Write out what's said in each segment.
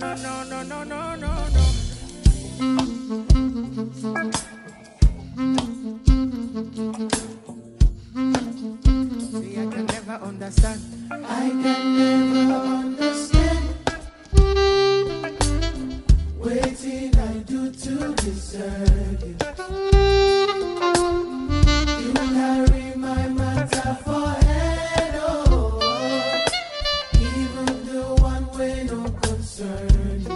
See, I can never understand. I can never understand. Waiting I do to deserve you. You carry my matter for head, oh, even the one way no concern you.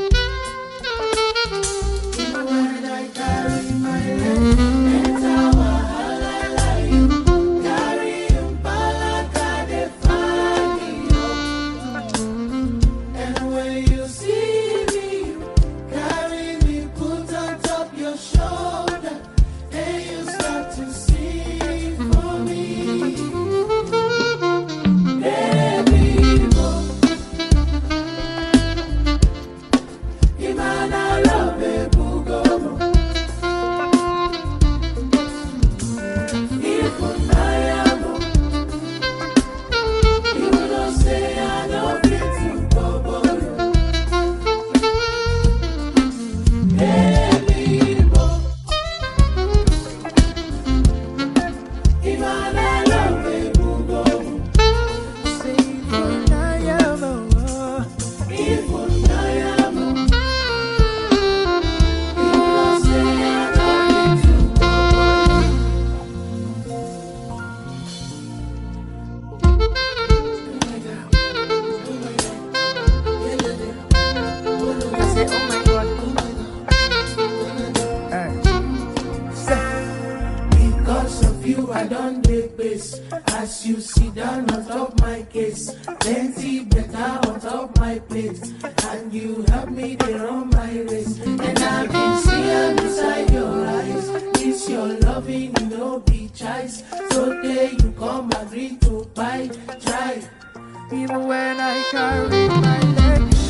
Even when I carry my head, enter wahala like you. Carry impalaka, they find me, oh. And when you see me, carry me, put on top your shoulder, and you start to sing for me. Baby, go. Imana love bugo. If I am, you don't say I don't fit to go. Baby, go. Imana love bugo. Say, if I am, If I am, you don't say I don't fit to go. I say, oh my God. Say, Because of you, I don't take base. As you sit down on top my case, plenty better on top my plate. And you help me to run my race. And I can see her beside your eyes. It's your loving, you know, be choice. So there you come, agree to buy, try. even when I carry my leg,